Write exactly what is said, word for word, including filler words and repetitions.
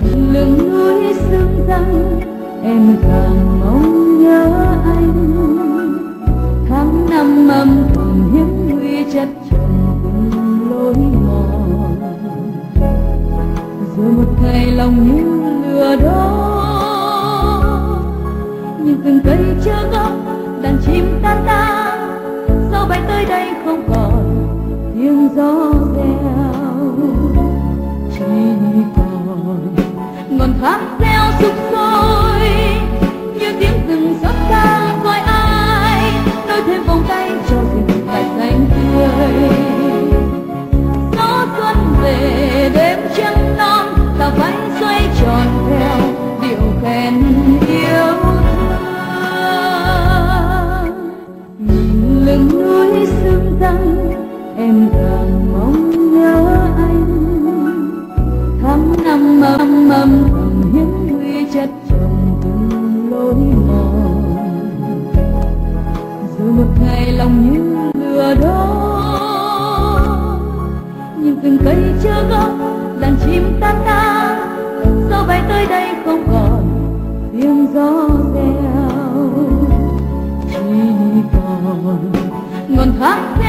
lưng núi sương răng em càng mong nhớ anh. Tháng năm âm thầm hiếm nguy chất chồng từng lối mòn, rồi một ngày lòng như lửa đốt. Nhưng từng cây chưa gốc đàn chim tan ta, gió bay tới đây không còn tiếng gió reo, chỉ còn ngọn tháp reo sục sôi như tiếng rừng xót xa. Coi ai nối thêm vòng tay cho rừng lại xanh tươi. Gió xuân về đêm trăng non, ta váy xoay tròn theo điệu khen yêu thương. Nhìn lưng núi sương răng em càng mong nhớ anh. Tháng năm âm âm thầm hiếm nguy chất chồng từng lối mòn, rồi một ngày lòng như lửa đốt. Nhưng từng cây chưa gốc đàn chim tan ta, gió bay tới đây không còn tiếng gió reo, chỉ còn ngọn tháp